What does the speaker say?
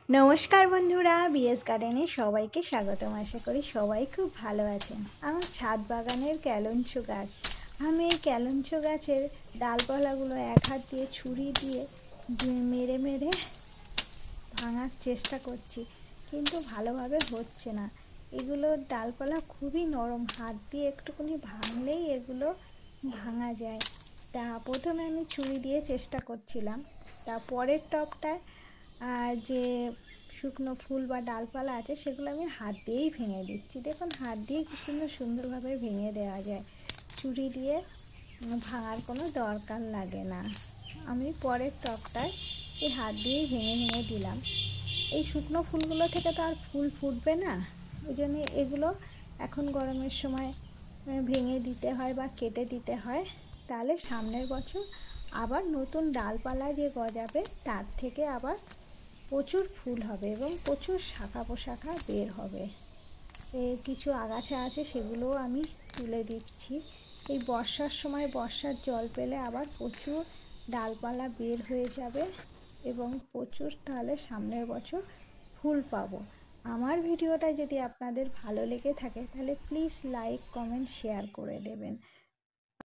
নমস্কার বন্ধুরা, বিএস গার্ডেনে সবাইকে স্বাগতম। আশা করি সবাই খুব ভালো আছেন। আমার ছাদ বাগানের ক্যালঞ্চো গাছ, আমি এই ক্যালঞ্চো গাছের ডালপালাগুলো এক হাত দিয়ে ছুরি দিয়ে মেরে মেরে ভাঙার চেষ্টা করছি, কিন্তু ভালোভাবে হচ্ছে না। এগুলোর ডালপালা খুবই নরম, হাত দিয়ে একটুখানি ভাঙলেই এগুলো ভাঙা যায়। তা প্রথমে আমি ছুরি দিয়ে চেষ্টা করছিলাম, তা পরের টবটায় যে শুকনো ফুল বা ডালপালা আছে সেগুলো আমি হাত দিয়েই ভেঙে দিচ্ছি। দেখুন, হাত দিয়ে কি সুন্দরভাবে ভেঙে দেওয়া যায়, ছুরি দিয়ে ভাঙার কোনো দরকার লাগে না। আমি পরের টবটায় এই হাত দিয়েই ভেঙে ভেঙে দিলাম। এই শুকনো ফুলগুলো থেকে তো আর ফুল ফুটবে না, ওই জন্য এগুলো এখন গরমের সময় ভেঙে দিতে হয় বা কেটে দিতে হয়। তাহলে সামনের বছর আবার নতুন ডালপালা যে গজাবে তার থেকে আবার প্রচুর ফুল হবে এবং প্রচুর শাখা পোশাখা বের হবে। কিছু আগাছা আছে, সেগুলোও আমি তুলে দিচ্ছি। এই বর্ষার সময় বর্ষার জল পেলে আবার প্রচুর ডালপালা বের হয়ে যাবে এবং প্রচুর তাহলে সামনের বছর ফুল পাবো। আমার ভিডিওটা যদি আপনাদের ভালো লেগে থাকে তাহলে প্লিজ লাইক, কমেন্ট, শেয়ার করে দেবেন।